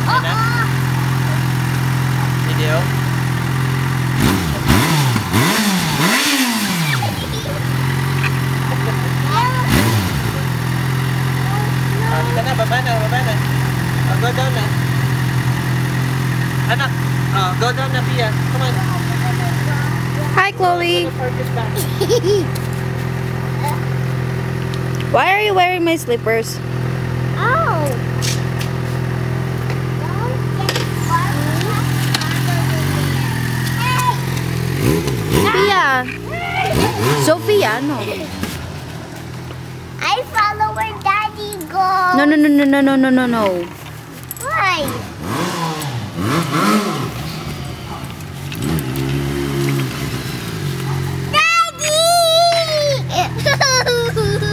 Yan na? Video? Halika na, baba na, baba na. Go down na. Anak, go down na, Pia. Come on. Hi, Chloe. Why are you wearing my slippers? Oh. Pia. Sophia, no. I follow where Daddy goes. No, no, no, no, no, no, no, no, no. Why? Daddy!